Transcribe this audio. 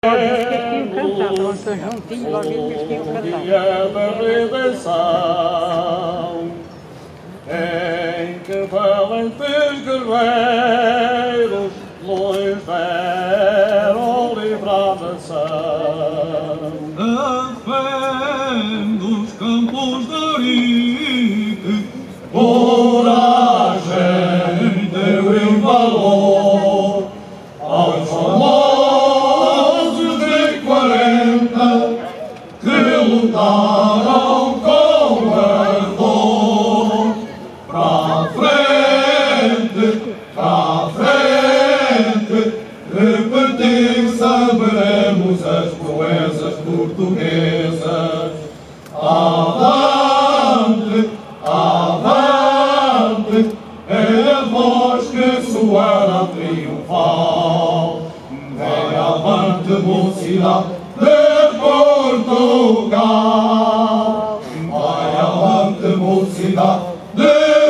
juntinho, logo eles tinham cantado. Dia da redenção, em que valentes guerreiros nos deram livrar a nação. A fé dos campos de Arique, coragem deu e valor aos famosos de 40 que lutaram com ardor. Pra frente, repetir saberemos as proezas portuguesas. Avante, avante, é a voz que soará triunfal. Vem avante, mocidade de Portugal. Vai avante, mocidade de